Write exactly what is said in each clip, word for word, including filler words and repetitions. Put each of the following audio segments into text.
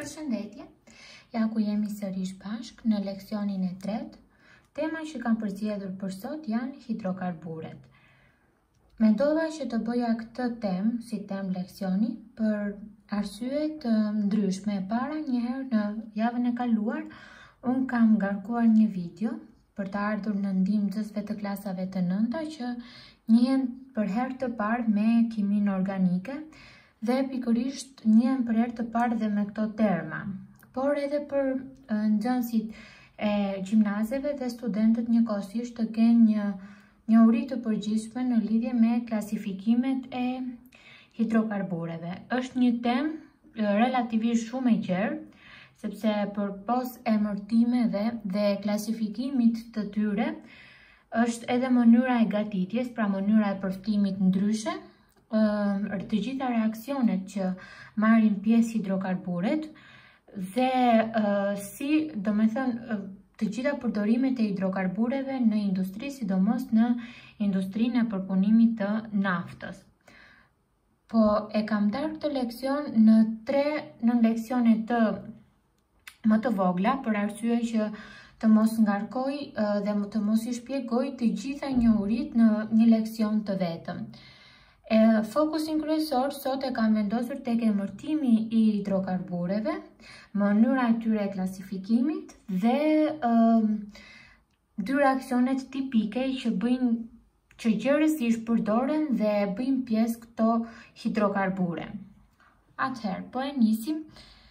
Përshëndetje, ja ku jemi sërish bashk në leksionin e tretë. Tema që kam përzgjedhur për sot janë hidrokarburet. Mendova që të bëja këtë temë si temë leksioni për arsye të ndryshme. E para, njëherë në javën e kaluar, unë kam ngarkuar një video për të ardhur në ndihmë nxënësve të klasave të nënta që njihen për herë të parë me kimin organike dhe pikërisht njihen për herë të parë dhe me këto terma, por edhe për nxënësit e gjimnazeve dhe studentët njëkohësisht të kenë një njohuri të përgjithshme në lidhje me klasifikimet e hidrokarbureve. Është një temë relativisht shumë e gjerë, sepse përpos emërtimeve dhe klasifikimit të tyre është edhe mënyra e gatitjes, pra mënyra e përftimit ndryshe, të gjitha reaksionet që marrin pjesë hidrokarburet dhe si, do me thënë, të gjitha përdorimet e hidrokarbureve në industri, sidomos në industrinë e përpunimit të naftës. Po e kam darë këtë leksion në tre në leksione të më të vogla, për arsye që të mos ngarkoj dhe të mos i shpjegoj të gjitha njohurit në një leksion të vetëm. E, fokusin kryesor sot e kam vendosur tek emërtimi i hidrokarbureve, mënyra e tyre e klasifikimit dhe um, dy reaksionet tipike që bëjnë që gjërësisht përdoren dhe bëjnë pjesë këto hidrokarbure. Atëherë, po e nisim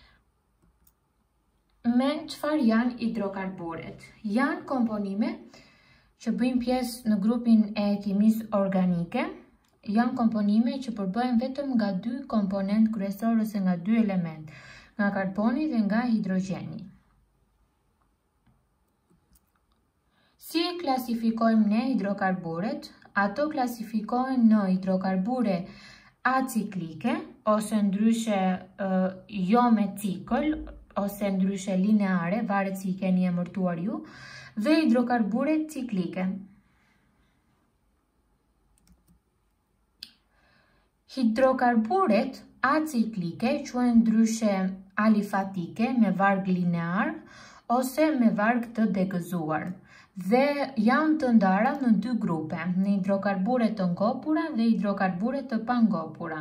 me çfarë janë hidrokarburet. Janë komponime që bëjnë pjesë në grupin e kimisë organike. Janë komponime që përbëhen vetëm nga dy komponent kryesor ose nga dy element, nga karboni dhe nga hidrogeni. Si e klasifikojmë ne hidrokarburet? Ato klasifikohen në hidrokarbure aciklike, ose ndryshe uh, jo me cikël, ose ndryshe lineare, varet si i keni emërtuar ju, dhe hidrokarbure ciklike. Hidrokarburet aciklike quhen ndryshe alifatike me varg linear ose me varg të degëzuar dhe janë të ndara në dy grupe, në hidrokarbure të ngopura dhe hidrokarbure të pangopura.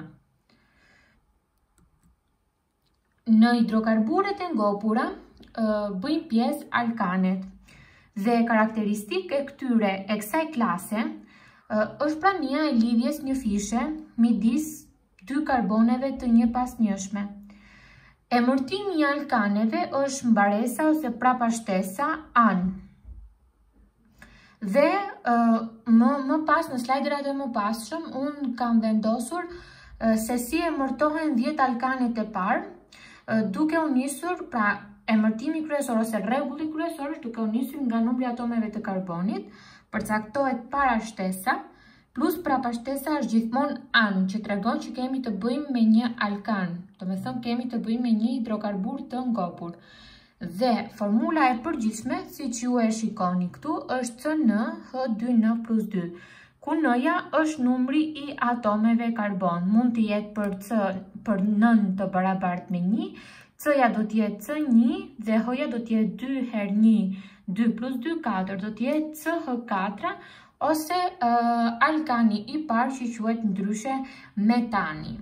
Në hidrokarburet e ngopura bëjnë pjesë alkanet dhe karakteristikë e këtyre e kësaj klase është prania e lidhjes një fishe midis dy karboneve të një pasnjëshme. Emërtimi i alkaneve është mbaresa ose prapashtesa an. Dhe uh, më, më pas në slajderat e më passhëm unë kam vendosur uh, se si emërtohen dhjetë alkanet e parë, uh, duke u nisur, pra emërtimi kryesor ose rregulli kryesor është duke u nisur nga numri atomeve të karbonit, përcaktohet para shtesa, plus prapashtesa është gjithmonë an, që tregon që kemi të bëjmë me një alkan, do me thënë kemi të bëjmë me një hidrokarbur të ngopur. Dhe formula e përgjithshme, siç ju e shikoni këtu, është C N H dy N plus dy, ku N-ja është numri i atomeve karbon. Mund të jetë për C për N të barabartë me një, C-ja do të jetë C një dhe H-ja do të jetë dy herë një, dy plus dy, katër, do të jetë C H katër, ose uh, alkani i parë që quhet ndryshe metani.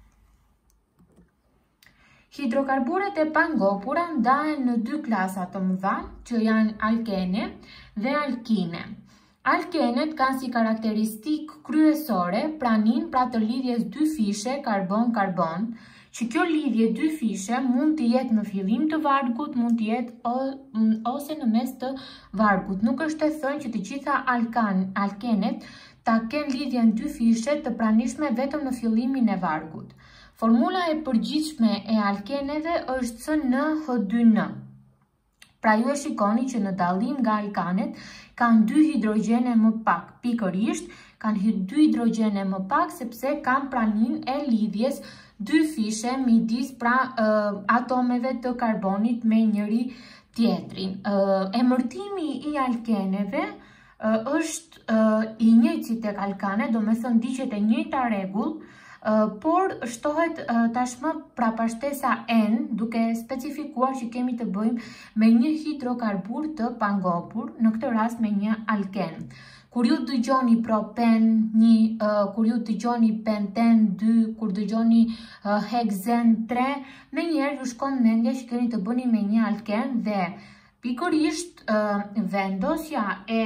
Hidrokarburet e pangopura ndahen në dy klasa të mëdha, që janë alkene dhe alkine. Alkenet kanë si karakteristikë kryesore praninë pra të lidhjes dy fishe karbon-karbon, që kjo lidhje dy fishe mund të jetë në fillim të vargut, mund të jetë ose në mes të vargut. Nuk është e thënë që të gjitha alkan, alkenet ta kenë lidhjen dy fishe të pranishme vetëm në fillimin e vargut. Formula e përgjithshme e alkeneve është C N H dy N. Pra ju e shikoni që në dallim nga alkanet kanë dy hidrogene më pak, pikërisht kanë dy hidrogene më pak sepse kanë praninë e lidhjes dy fishe midis pra uh, atomeve të karbonit me njëri tjetrin. Uh, emërtimi i alkeneve uh, është uh, i njëjtë si tek alkane, do me thënë diqet e njëjta rregull, por shtohet tashmë pra pashtesa N, duke specifikuar që kemi të bëjmë me një hidrokarbur të pangopur, në këtë rast me një alken. Kur ju dëgjoni propen një, uh, kur ju dëgjoni penten dy, kur dëgjoni uh, heksen tre, me njerë ju shkon mendja që keni të bëni me një alken dhe pikërisht uh, vendosja e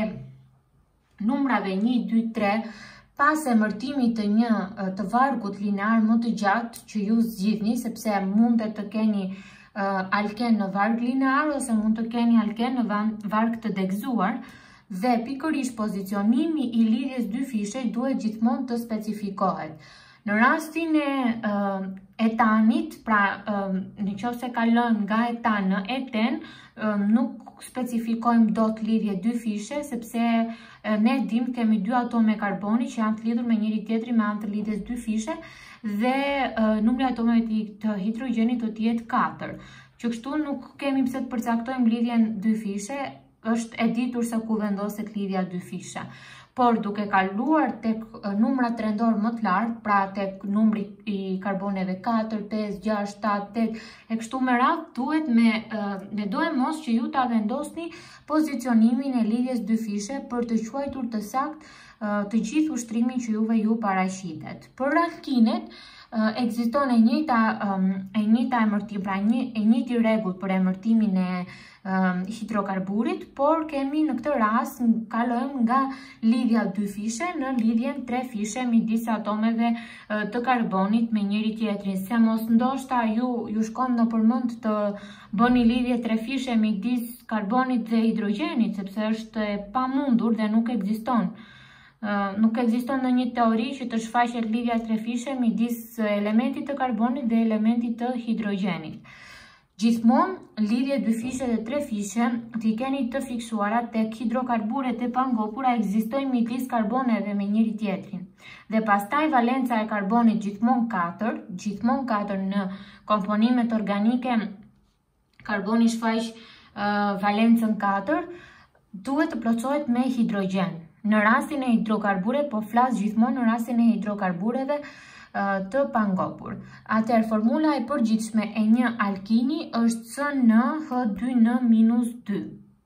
numrave një, dy, tre, pas emërtimit të një të vargut linear më të gjatë që ju zgjidhni, sepse mund të keni uh, alken në varg linear ose mund të keni alken në varg të degzuar, dhe pikërisht pozicionimi i lidhjes dy fishe duhet gjithmonë të specifikohet. Në rastin e uh, etanit, pra uh, në qoftë se kalon nga etan në eten, uh, nuk specifikojmë dot lidhje dy fishe, sepse uh, ne dim kemi dy atome karboni që janë të lidhur me njëri tjetri me anë të lidhjes dy fishe dhe uh, numri atomeve të hidrogenit do të jetë katër. Që kështu nuk kemi pse të përcaktojmë lidhjen dy fishe, është e ditur se ku vendoset lidhja dy fisha. Por duke kaluar tek numrat rendor më të lartë, pra tek numri i karboneve katër, pesë, gjashtë, shtatë, tetë, e kështu me radhë, duhet me, ne duhet mos që ju ta vendosni pozicionimin e lidhjes dy fishe për të quajtur të saktë të gjithë ushtrimin që juve ju paraqitet. Për alkinet, ekziston e njëjta e njëjta emërtim, pra e njëjti rregull për emërtimin e hidrokarburit, por kemi në këtë rast kalojmë nga lidhja dy fishe në lidhjen tre fishe midis atomeve të karbonit me njëri tjetrin. Se mos ndoshta ju ju shkon në përmend të bëni lidhje tre fishe midis karbonit dhe hidrogenit, sepse është e pamundur dhe nuk ekziston. Uh, nuk ekziston në një teori që të shfaqet lidhja tre fishe midis elementit të karbonit dhe elementit të hidrogenit. Gjithmonë lidhje dy fishe dhe tre fishe t'i keni të fiksuara tek hidrokarburet e pangopura ekzistojnë midis karboneve me njëri tjetrin. Dhe pastaj valenca e karbonit gjithmonë katër, gjithmonë katër në komponimet organike, karboni shfaq uh, valencën katër, duhet të plotësohet me hidrogen. Në rastin e hidrokarbure, po flas gjithmonë në rastin e hidrokarbureve uh, të pangopur. Atëherë formula e përgjithshme e një alkini është C N H dy N minus dy.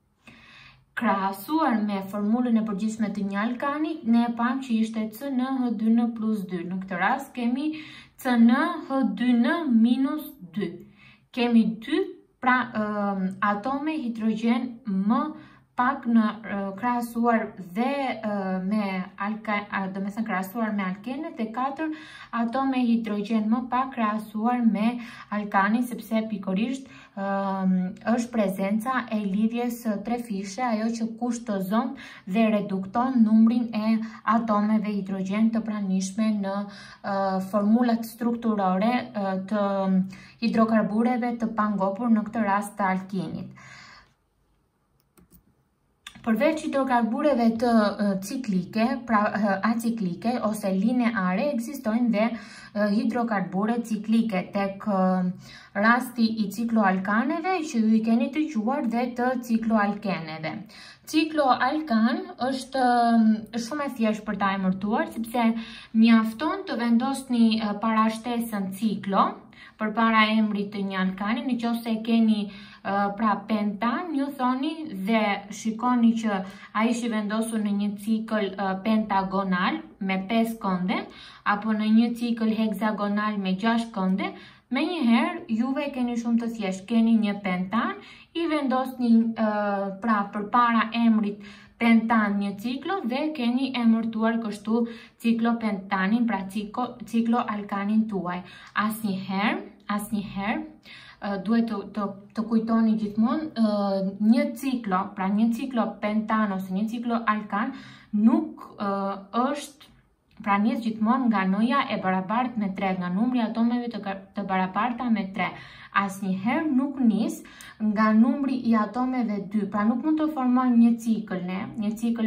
Krahasuar me formulën e përgjithshme të një alkani, ne e pam që ishte C N H dy N plus dy. Në këtë rast kemi C N H dy N minus dy. Kemi dy pra uh, atome hidrogen më pak në uh, krahasuar dhe uh, me alkan, uh, do të thënë krahasuar me alkenet, e katër atome hidrogen më pak krahasuar me alkanin, sepse pikërisht uh, është prezenca e lidhjes tre fishe, ajo që kushtozon dhe redukton numrin e atomeve hidrogen të pranishme në uh, formulat strukturore uh, të hidrokarbureve të pangopur, në këtë rast të alkinit. Përveç hidrokarbureve të uh, ciklike, pra uh, aciklike ose lineare, ekzistojnë dhe uh, hidrokarbure ciklike, tek uh, rasti i cikloalkaneve që ju i keni të dëgjuar dhe të cikloalkeneve. Cikloalkan është uh, shumë e thjeshtë për ta emërtuar, sepse mjafton të vendosni uh, parashtesën ciklo përpara emrit të një alkani. Në qoftë se keni uh, pra pentan, ju thoni dhe shikoni që ai është i vendosur në një cikël uh, pentagonal me pesë konde, apo në një cikël heksagonal me gjashtë konde. Me njëherë, juve keni shumë të thjesht, keni një pentan, i vendosni uh, pra përpara emrit pentan një ciklo dhe keni emërtuar kështu ciklopentanin, pra ciklo, cikloalkanin tuaj. Asnjëherë, asnjëherë uh, duhet të, të, të kujtoni gjithmonë uh, një ciklo, pra një ciklo pentan ose një ciklo alkan nuk uh, është pra njës gjithmonë nga noja e barabartë me tre, nga numri atomeve të, të barabarta me tre. Asnjëherë nuk nis nga numri i atomeve dy, pra nuk mund të formojnë një cikël, ne, një cikël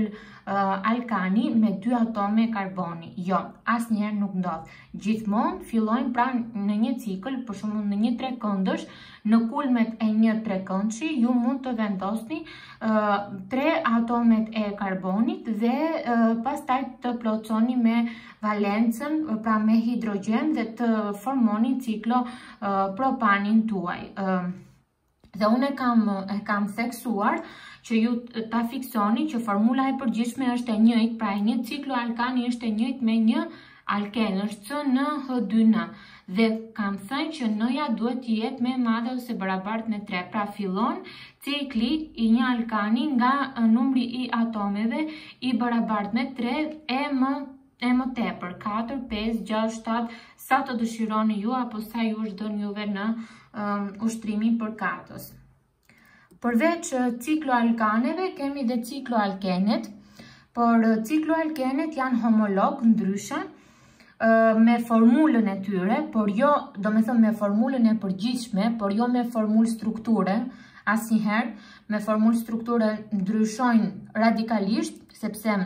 uh, alkani me dy atome karboni. Jo, asnjëherë nuk ndodh. Gjithmonë fillojnë pra në një cikël, për shembull në një trekëndësh, në kulmet e një trekëndshi ju mund të vendosni uh, tre atomet e karbonit dhe uh, pastaj të plotësoni me valencën, pra me hidrogen dhe të formoni ciklo uh, propanin tuaj. Uh, dhe unë e kam, e kam theksuar që ju ta fiksoni që formula e përgjithshme është e njëjtë, pra një ciklo alkani është e njëjtë me një alken, është C N H dy N. Dhe kam thënë që N-ja duhet të jetë më e madhe ose barabartë me tre. Pra fillon cikli i një alkani nga numri i atomeve i barabartë me tre e më e më tepër, katër, pesë, gjashtë, shtatë, sa të dëshironi ju apo sa ju është dhënë juve në um, ushtrimin për katës. Përveç cikloalkaneve kemi dhe cikloalkenet, por cikloalkenet janë homolog ndryshe me formulën e tyre, por jo, do me thëmë me formulën e përgjithshme, por jo me formulë strukture, asnjëherë, me formulë strukture ndryshojnë radikalisht, sepse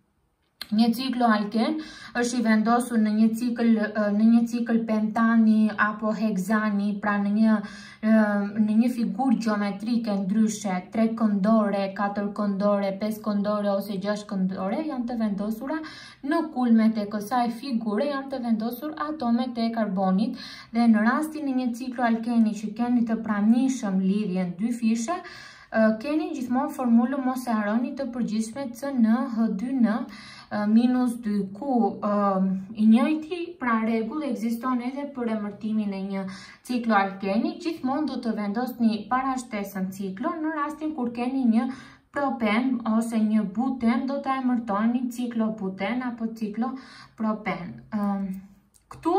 një ciklo alken është i vendosur në një cikël në një cikël pentani apo heksani, pra në një në një figurë gjeometrike ndryshe, tre këndore, katër këndore, pesë këndore ose gjashtë këndore, janë të vendosura në kulmet e kësaj figure, janë të vendosur atomet e karbonit dhe në rastin e një ciklo alkeni që keni të pranishëm lidhjen dy fishe, keni gjithmonë formulën mos e harroni të përgjithshme C N H dy N minus dy, ku uh, i njëjti pra rregull ekziston edhe për emërtimin e një ciklo alkeni. Gjithmonë do të vendosni parashtesën ciklo, në rastin kur keni një propen ose një buten, do të emërtoni ciklo buten apo ciklo propen. Uh, këtu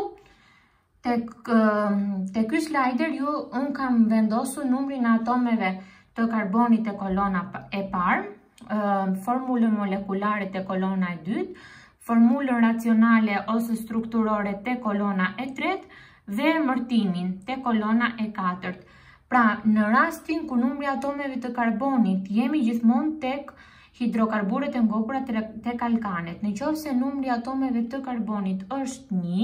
tek uh, te ky slider ju un kam vendosur numrin e atomeve të karbonit e kolona e parë, formulën molekulare të kolona e dytë, formulën racionale ose strukturore të kolona e tretë dhe emërtimin të kolona e katërt. Pra, në rastin ku numri atomeve të karbonit jemi gjithmonë tek hidrokarburet e ngopura tek alkanet. Në qoftë se numri atomeve të karbonit është një,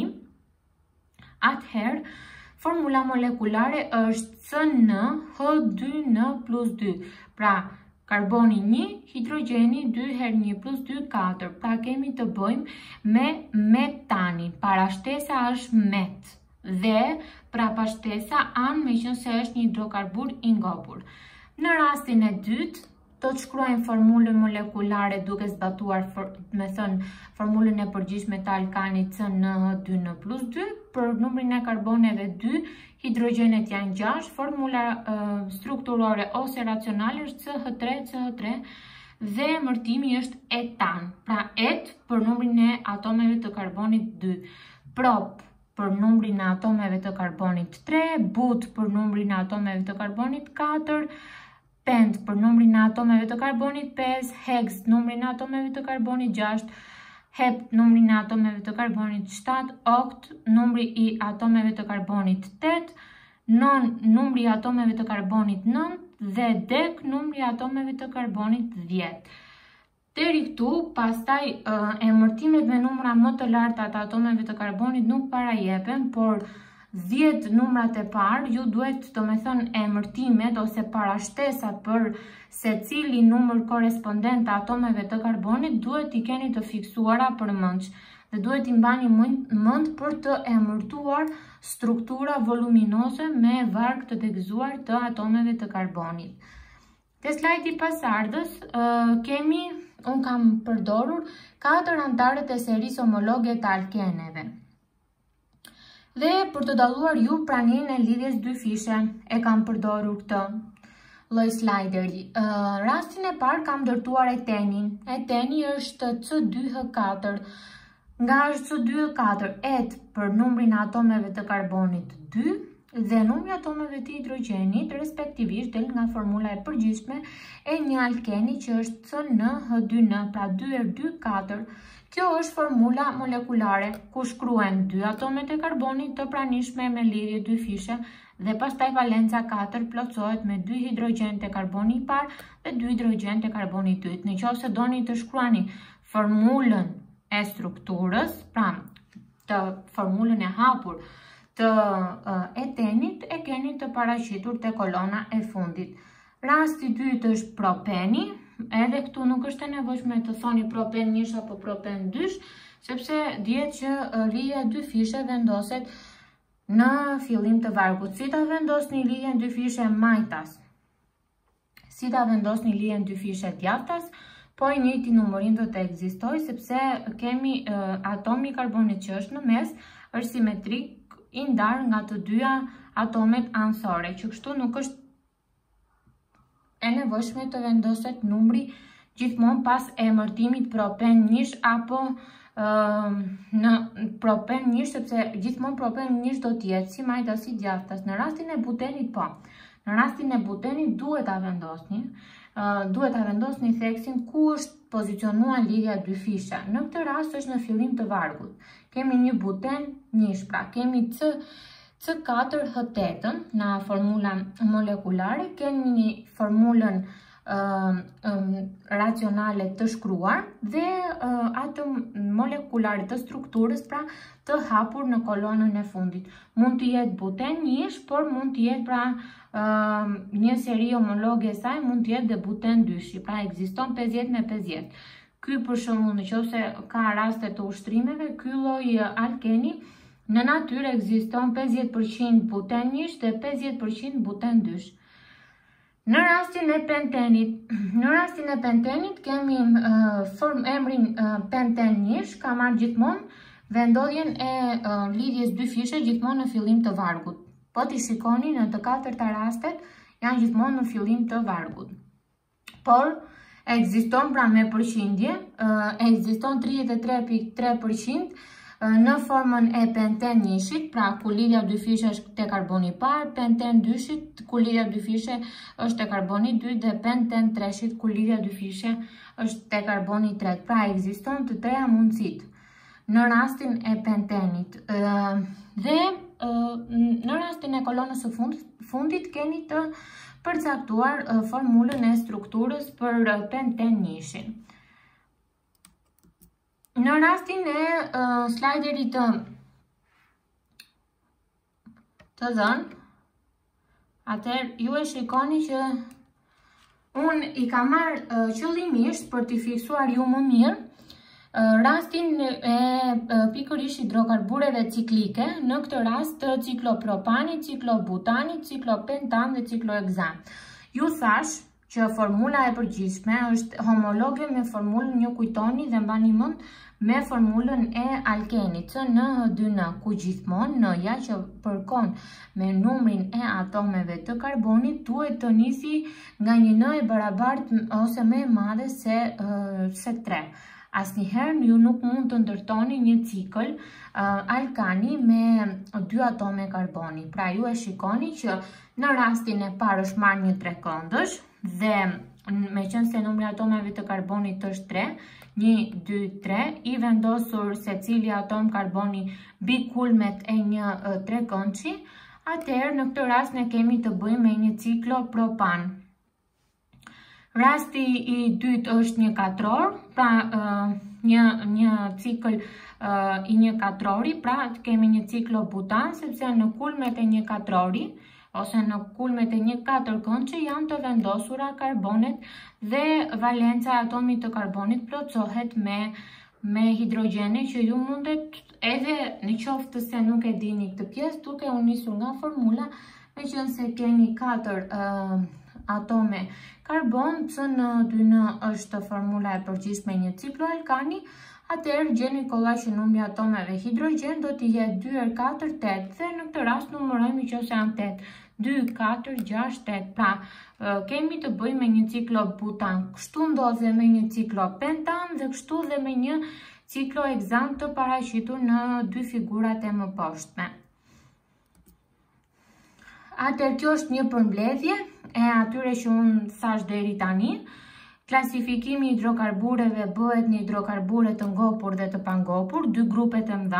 atëherë formula molekulare është C N H dy N plus dy. Pra, karboni një, hidrogeni dy herë një plus dy, katër. Pra kemi të bëjmë me metanin. Parashtesa është met. Dhe pra pashtesa anë me qënë se është një hidrokarbur i ngopur. Në rastin e dytë, do të shkruajmë formulën molekulare duke zbatuar for, me thënë formulën e përgjithshme të alkanit C N H dy N plus dy, për numrin e karboneve dy, hidrogenet janë gjashtë, formula uh, strukturore ose racionale është C H tre C H tre dhe emërtimi është etan. Pra et për numrin e atomeve të karbonit dy, prop për numrin e atomeve të karbonit tre, but për numrin e atomeve të karbonit katër, pent për numrin e atomeve të karbonit pesë, hex numrin e atomeve të karbonit gjashtë, hept numrin e atomeve të karbonit shtatë, okt numri i atomeve të karbonit tetë, non numri i atomeve të karbonit nëntë dhe dek numri i atomeve të karbonit dhjetë. Deri këtu, pastaj uh, emërtimet me numra më të larta të atomeve të karbonit nuk parajepen, por dhjetë numrat e parë ju duhet të me thënë emërtimet ose parashtesat për se cili numër korespondent të atomeve të karbonit duhet i keni të fiksuara për mëndsh dhe duhet i mbani mënd për të emërtuar struktura voluminoze me varg të degëzuar të atomeve të karbonit. Te slajdi pasardhës uh, kemi, unë kam përdorur katër antarët e serisë homologe të alkeneve. Dhe për të dalluar ju praninë e lidhjes dy fishe, e kam përdorur këtë lloj slideri. Uh, rastin e parë kam ndërtuar etenin. Eteni është C dy H katër. Nga është C dy H katër, et për numrin e atomeve të karbonit dy dhe numri atomeve të hidrogenit, respektivisht del nga formula e përgjithshme e një alkeni që është C N H dy N, pra dy herë dy, katër, Kjo është formula molekulare ku shkruhen dy atomet e karbonit të pranishme me lidhje dy fishe dhe pastaj valenca katër plotësohet me dy hidrogjen të karboni i parë dhe dy hidrogjen të karboni i dytë. Nëse doni të shkruani formulën e strukturës, pra të formulën e hapur të uh, etenit, e keni të paraqitur te kolona e fundit. Rasti i dytë është propeni. Edhe këtu nuk është e nevojshme të thoni propen një apo propen dy, sepse dihet që uh, lidhja dy fishe vendoset në fillim të vargut. Si ta vendosni lidhjen dy fishe majtas? Si ta vendosni lidhjen dy fishe djathtas? Po i njëjti numërim do të ekzistojë, sepse kemi uh, atomi i karbonit që është në mes, është simetrik i ndarë nga të dyja atomet anësore, që kështu nuk është e nevojshme të vendoset numri gjithmonë pas emërtimit propen njësh apo uh, në propen njësh, sepse gjithmonë propen njësh do tjetë si majtas si djathtas. Në rastin e butenit po, në rastin e butenit duhet ta vendosni, uh, duhet ta vendosni theksin ku është pozicionuar lidhja dy fisha. Në këtë rast është në fillim të vargut. Kemi një buten njësh, pra kemi C C katër H osem në formula molekulare, kemi një formulën uh, um, racionale të shkruar dhe uh, atë molekulare të strukturës, pra të hapur në kolonën e fundit. Mund të jetë buten njësh, por mund të jetë pra uh, një seri homologe e saj, mund të jetë dhe buten dyshi, pra ekziston pesëdhjetë me pesëdhjetë. Ky për shembull, nëse ka raste të ushtrimeve, ky lloj alkeni në natyrë ekziston pesëdhjetë përqind buten njësh dhe pesëdhjetë përqind buten dysh. Në rastin e pentenit, në rastin e pentenit kemi uh, form emrin uh, penten njësh, ka marrë gjithmonë vendodhjen e uh, lidhjes dy fishe gjithmonë në fillim të vargut. Po t'i shikoni në të katërta rastet janë gjithmonë në fillim të vargut. Por ekziston pra me përqindje, uh, ekziston tridhjetë e tre pikë tre përqind në formën e penten njëshit, pra ku lidhja dy fishe është te karboni parë, penten dyshit ku lidhja dy fishe është te karboni dy dhe penten treshit ku lidhja dy fishe është te karboni tret. Pra ekziston të treja mundësit në rastin e pentenit. Dhe në rastin e kolonës së fundit keni të përcaktuar formulën e strukturës për penten njëshin. Në rastin e uh, slajderit të, të dhënë, atëherë ju e shikoni që unë i kam marrë uh, qëllimisht për t'i fiksuar ju më mirë uh, rastin e uh, pikërisht hidrokarbureve ciklike, në këtë rast të ciklopropanit, ciklobutanit, ciklopentan dhe cikloheksan. Ju thash që formula e përgjithshme është homologe me formulën, një kujtoni dhe mbani mend, me formulën e alkenit C N H dy N, ku gjithmonë N-ja që përkon me numrin e atomeve të karbonit duhet të nisi nga një N e barabartë ose më e madhe se, uh, se tre. Asnjëherë ju nuk mund të ndërtoni një cikël uh, alkani me dy atome karboni. Pra ju e shikoni që në rastin e parë është marrë një trekëndësh dhe me qenë se numri atomeve të karbonit është tre, një, dy, tre, i vendosur se cili atom karboni mbi kulmet e një uh, trekëndshi, atëherë në këtë rast ne kemi të bëjmë me një ciklopropan. Rasti i dytë është një katror, pra uh, një, një cikël uh, i një katrori, pra kemi një ciklobutan, sepse në kulmet e një katrori, ose në kulmet e një katërkëndshi janë të vendosura karbonet dhe valenca e atomit të karbonit plotësohet me, me hidrogene që ju mundet edhe në qoftë se nuk e dini këtë pjesë, duke u nisur nga formula, me qenë se keni katër uh, atome karbon, C N dy N është formula e përgjithshme një cikloalkani, atëherë gjeni kollaj që numri atomeve hidrogen do t'i jetë dy herë katër, tetë, dhe në këtë rast numërojmë nëse janë tetë. dy, katër, gjashtë, tetë. Pra, kemi të bëjmë me një ciklobutan, kështu ndodh dhe me një ciklopentan dhe kështu dhe me një cikloheksan të paraqitur në dy figurat e mëposhtme. Atëherë kjo është një përmbledhje e atyre që unë thash deri tani. klasifikimi i hidrokarbureve bëhet në hidrokarbure të ngopur dhe të pangopur, dy grupe të mëdha.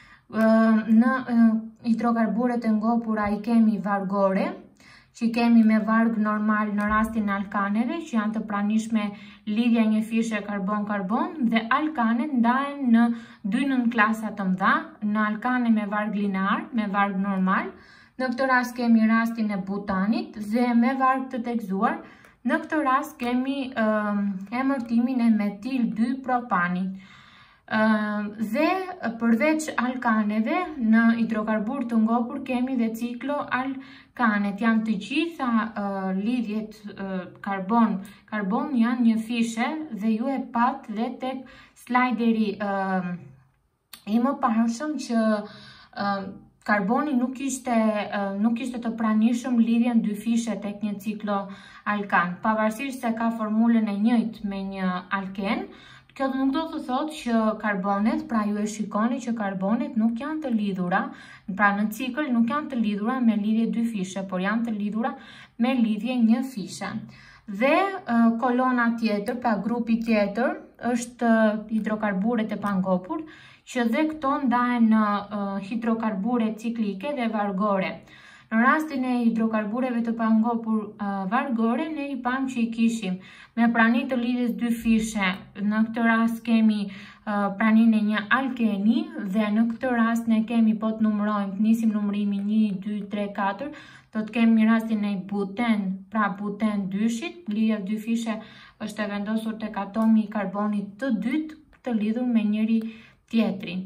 Në hidrokarburet e ngopura i kemi vargore, që i kemi me varg normal në rastin e alkaneve, që janë të pranishme lidhja një fishe karbon-karbon, dhe alkanet ndahen në dy nënklasa të mëdha, në alkane me varg linear, me varg normal, në këtë rast kemi rastin e butanit dhe me varg të tekzuar, në këtë rast kemi uh, emërtimin e metil dy propanit. Uh, dhe përveç alkaneve, në hidrokarbur të ngopur kemi dhe ciklo alkanet. Janë të gjitha uh, lidhjet uh, karbon-karbon janë një fishe dhe ju e pat dhe tek slajderi uh, i më parshëm që uh, karboni nuk ishte, uh, nuk ishte të pranishëm lidhjen dy fishe tek një ciklo alkan. Pavarësisht se ka formulën e njëjtë me një alken, kjo nuk do të thotë që karbonet, pra ju e shikoni që karbonet nuk janë të lidhura, pra në cikël nuk janë të lidhura me lidhje dy fishe, por janë të lidhura me lidhje një fishe. Dhe uh, kolona tjetër, pra grupi tjetër, është uh, hidrokarburet e pangopur, që dhe këto ndahen në uh, hidrokarbure ciklike dhe vargore. Në rastin e hidrokarbureve të pangopur uh, vargore, ne i pam që i kishim me pranit të lidhjes dy fishe. Në këtë rast kemi uh, pranin e një alkeni dhe në këtë rast ne kemi, po të numërojmë, të nisim numërimi një, dy, tre, katër, do të kemi rastin e buten, pra buten dyshit, lidhja dy fishe është e vendosur tek atomi i karbonit të dytë të lidhur me njëri tjetrin.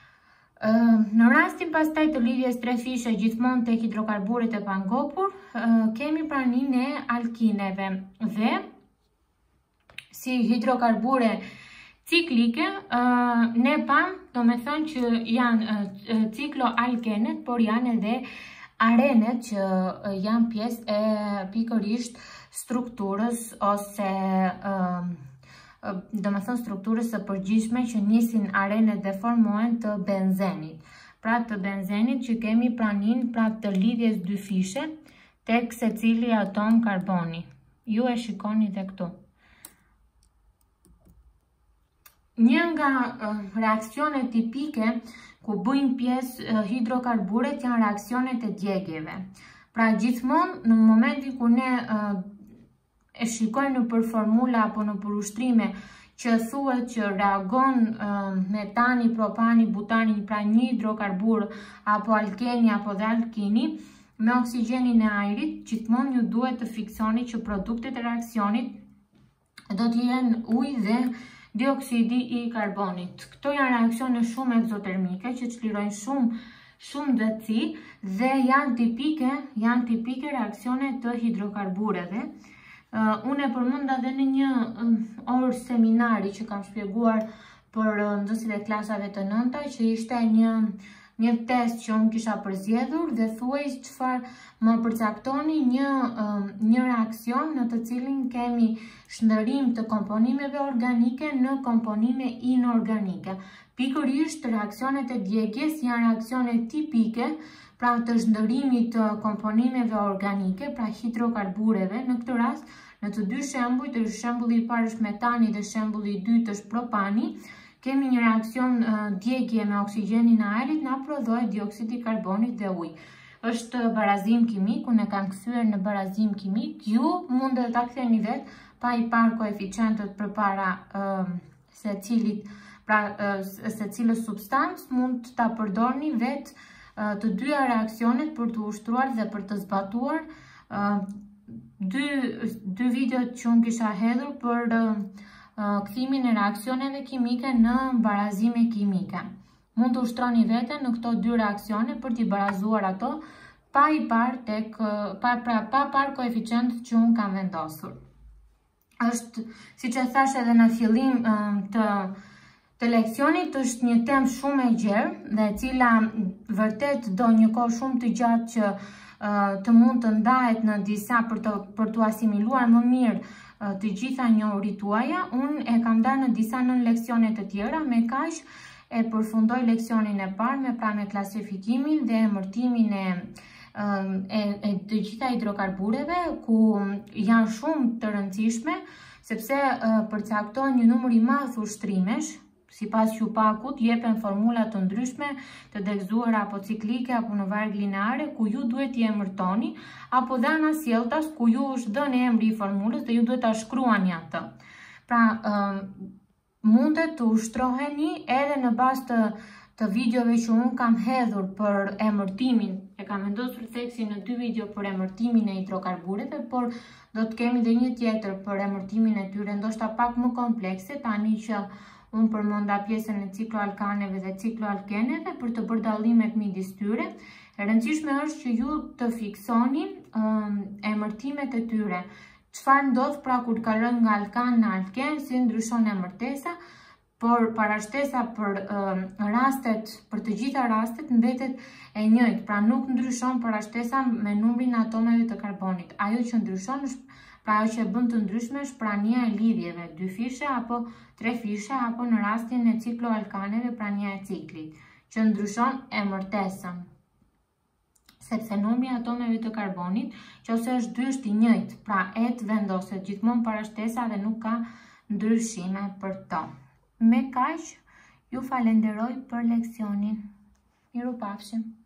Në rastin pastaj të lidhjes tre fishe gjithmonë tek hidrokarburet e pangopur, kemi pranin e alkineve dhe si hidrokarbure ciklike ne pam, do me thënë që janë ciklo alkenet, por janë edhe arenet që janë pjesë e pikërisht strukturës ose do me thënë strukturës së përgjithshme që nisin arenet dhe formohen të benzenit. Pra të benzenit që kemi pranin pra të lidhjes dy fishe tek secili atom karboni. Ju e shikoni dhe këtu. Një nga uh, reakcionet tipike ku bëjnë pjesë uh, hidrokarburet janë reakcionet e djegjeve. Pra gjithmonë në momentin ku ne uh, e shikojnë në për formula apo në për ushtrime që thuhet që reagon uh, metani, propani, butani, pra një hidrokarbur apo alkeni apo dhe alkini me oksigenin e ajrit, gjithmonë ju duhet të fiksoni që produktet e reakcionit do të jenë ujë dhe dioksidi i karbonit. Këto janë reakcione shumë egzotermike që çlirojnë shumë shumë ndërtësi dhe janë tipike, janë tipike reakcione të hidrokarbureve. Uh, unë e përmenda dhe në një uh, orë seminari që kam shpjeguar për uh, nxënësit e klasave të nënta, që ishte një, një test që unë kisha përzgjedhur dhe thuaj çfarë më përcaktoni një, uh, një reakcion në të cilin kemi shndërim të komponimeve organike në komponime inorganike. Pikërisht reakcionet e djegjes janë reakcione tipike pra të shndërimit të komponimeve organike, pra hidrokarbureve. Në këtë rast, në të dy shembujt, shembulli i parë është metani dhe shembulli i dytë është propani, kemi një reakcion uh, djegje me oksigenin e ajrit, na prodhoi dioksidi i karbonit dhe ujë. Është barazim kimik, unë e kam kthyer në barazim kimik. Ju mund të ta ktheni vetë pa i parë koeficientët përpara uh, secilit, pra uh, secilës substancë, mund ta përdorni vetë uh, të dyja reakcionet për të ushtruar dhe për të zbatuar uh, dy, dy videot që unë kisha hedhur për uh, kthimin e reakcioneve kimike në barazime kimike. Mund të ushtroni vete në këto dy reakcione për t'i barazuar ato pa i par tek pa pra pa par koeficientët që unë kam vendosur. Është, siç e thash edhe në fillim të të leksionit, është një temë shumë e gjerë dhe e cila vërtet do një kohë shumë të gjatë që uh, të mund të ndahet në disa për të për të asimiluar më mirë uh, të gjitha njohurit tuaja. Unë e kam darë në disa nën leksione të tjera, me kaq e përfundoj leksionin e parë me pra me klasifikimin dhe emërtimin e E, e të gjitha hidrokarbureve, ku janë shumë të rëndësishme, sepse uh, përcakton një numër i madh ushtrimesh, sipas Hjupakut, jepen formula të ndryshme të dekzuara apo ciklike apo në varg lineare ku ju duhet t'i emërtoni, apo dhe anasjelltas ku ju është dhënë emri i formulës dhe ju duhet ta shkruani atë. Pra, uh, mundet të ushtroheni edhe në bazë të të videove që unë kam hedhur për emërtimin, e kam vendosur theksin në dy video për emërtimin e hidrokarbureve, por do të kemi dhe një tjetër për emërtimin e tyre, ndoshta pak më komplekse, tani që unë përmenda pjesën e cikloalkaneve dhe cikloalkeneve për të bërë dallimet midis tyre. E rëndësishme është që ju të fiksoni um, emërtimet e tyre. Çfarë ndodh pra kur kalon nga alkan në alken, si ndryshon emërtesa, por parashtesa për uh, rastet, për të gjitha rastet mbetet e njëjtë, pra nuk ndryshon parashtesa me numrin e atomeve të karbonit. Ajo që ndryshon është, pra ajo që e bën të ndryshme është prania e lidhjeve, dy fishe apo tre fishe, apo në rastin e cikloalkaneve prania e ciklit, që ndryshon emërtesën. Sepse numri i atomeve të karbonit, nëse është dy është i njëjtë, pra e të vendoset gjithmonë parashtesa dhe nuk ka ndryshime për to. Me kaq, ju falenderoj për leksionin. Miru pafshim.